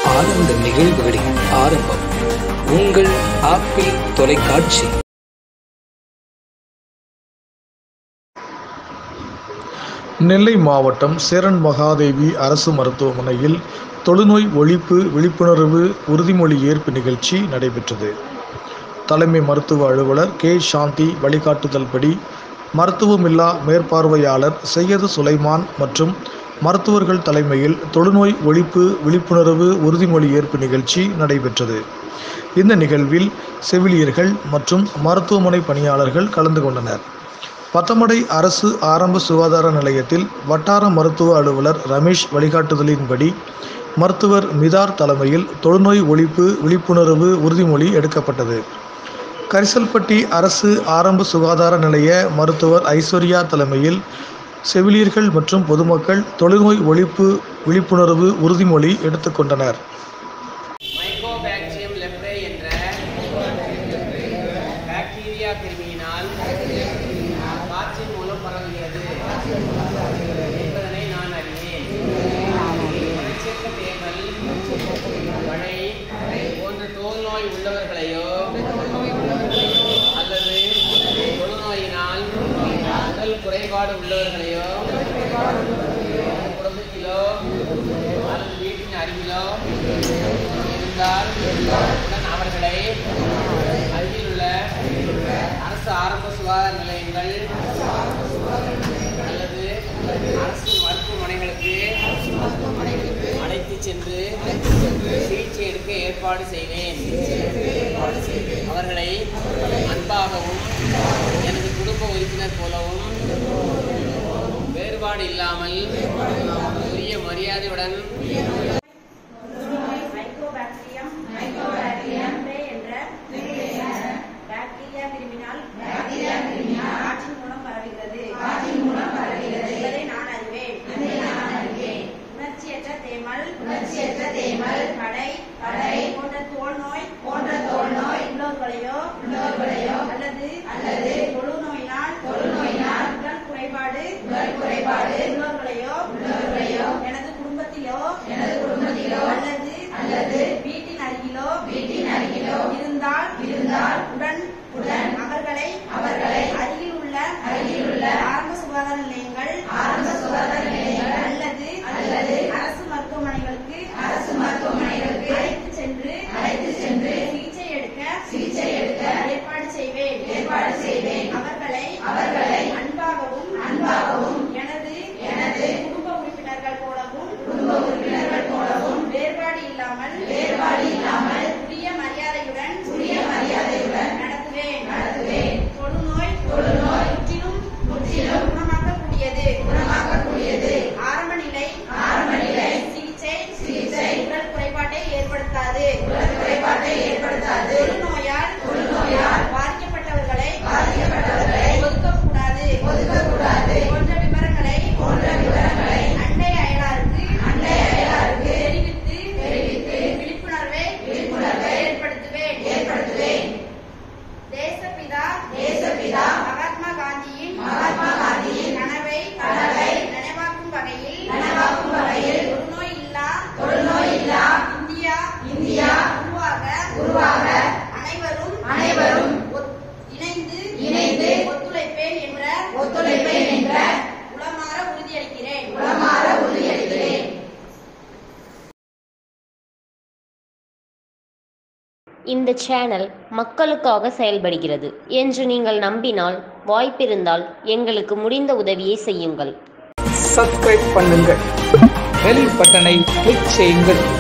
ஆனந்த நிகழ்வுகளின் ஆரம்பம் உங்கள் ஆப்பிள் தொலைக்காட்சி. நெல்லை மாவட்டம் சேரன் மகாதேவி அரசு மருத்துவமனையில் தொழுநோய் ஒழிப்பு விழிப்புணர்வு உறுதிமொழி ஏற்பு நிகழ்ச்சி நடைபெற்றது. தலைமை மருத்துவ அலுவலர் கே. சாந்தி வழிகாட்டுதல்படி மருத்துவமில்லா மேற்பார்வையாளர் சையது சுலைமான் மற்றும் மருத்துவர்கள் தலைமையில் தொழுநோய் ஒழிப்பு விழிப்புணர்வு உறுதிமொழி ஏற்பு நிகழ்ச்சி நடைபெற்றது. இந்த நிகழ்வில் செவிலியர்கள் மற்றும் மருத்துவமனை பணியாளர்கள் கலந்து கொண்டனர். பத்தமடை அரசு ஆரம்ப சுகாதார நிலையத்தில் வட்டார மருத்துவ அலுவலர் ரமேஷ் வழிகாட்டுதலின்படி மருத்துவர் மிதார் தலைமையில் தொழுநோய் ஒழிப்பு விழிப்புணர்வு உறுதிமொழி எடுக்கப்பட்டது. கரிசல்பட்டி அரசு ஆரம்ப சுகாதார நிலைய மருத்துவர் ஐஸ்வர்யா தலைமையில் செவிலியர்கள் மற்றும் பொதுமக்கள் தொழுநோய் ஒழிப்பு விழிப்புணர்வு உறுதிமொழி எடுத்துக்கொண்டனர். மைக்கோபாக்டீரியம் லெப்ரே என்ற பாக்டீரியா கிருமியினால் காற்றின் மூலம் பரவுகிறது என்பதனை நான் அறிவேன். மலச்சிறந்த தேமல், மழை போன்ற தோல் நோய் உள்ளவர்களையோ அல்லது தொழுநோயினால் உடல் குறைபாடு உள்ளவர்களையோ குடும்பத்திலோ அல்லது வீட்டின் அருகிலோ இருந்தால் உடன் அவர்களை அருகிலுள்ள அரசு ஆரம்ப சுகாதார நிலையங்கள் அல்லது அரசு மருத்துவமனைகளுக்கு அழைத்து சென்று சிகிச்சை எடுக்க ஏற்பாடு செய்வேன். அவர்களை அன்பாகவும் எனது குடும்ப உறுப்பினர் போலவும் வேறுபாடு இல்லாமல் உரிய மரியாதையுடன் அல்லது தொழுநோயினால் உடல் குறைபாடு உள்ளவர்களையோ எனது குடும்பத்திலோ அல்லது வீட்டின் அருகிலோ இருந்தால் உடன் அவர்களை அருகில் உள்ள ஆரம்ப சுகாதார நிலையங்கள் அல்லது அரசு மருத்துவமனைகளுக்கு அழைத்து சென்று சிகிச்சை எடுக்க ஏற்பாடு செய்வேன். அவர்களை அன்பாகவும் எனது குடும்ப உறுப்பினர்கள் போலவும் வேறுபாடு இல்லாமல் உரிய மரியாதையுடன் நடத்துவேன். தொழுநோய் முற்றிலும் குணமாக்கக்கூடியது. ஆரம்ப நிலை சிகிச்சை உடல் குறைபாட்டை ஏற்படுத்தாது. தொழுநோயால் பாதிக்கப்பட்டவர்களை ஒதுக்கக்கூடாது போன்ற விவரங்களை அண்டை அயலாருக்கு தெரிவித்து விழிப்புணர்வை ஏற்படுத்துவேன். தேசப்பிதா மகாத்மா காந்தியின் கனவை நினைவாக்கும் வகையில் தொழுநோய் இல்லா இந்தியா உருவாக அனைவரும் இணைந்து ஒத்துழைப்பேன் என்ற உளமாற உறுதியளிக்கிறேன். இந்த சேனல் மக்களுக்காக செயல்படுகிறது என்று நீங்கள் நம்பினால், வாய்ப்பிருந்தால் எங்களுக்கு முடிந்த உதவியை செய்யுங்கள். சப்ஸ்கிரைப் பண்ணுங்கள், பெல் பட்டனை கிளிக் செய்யுங்கள்.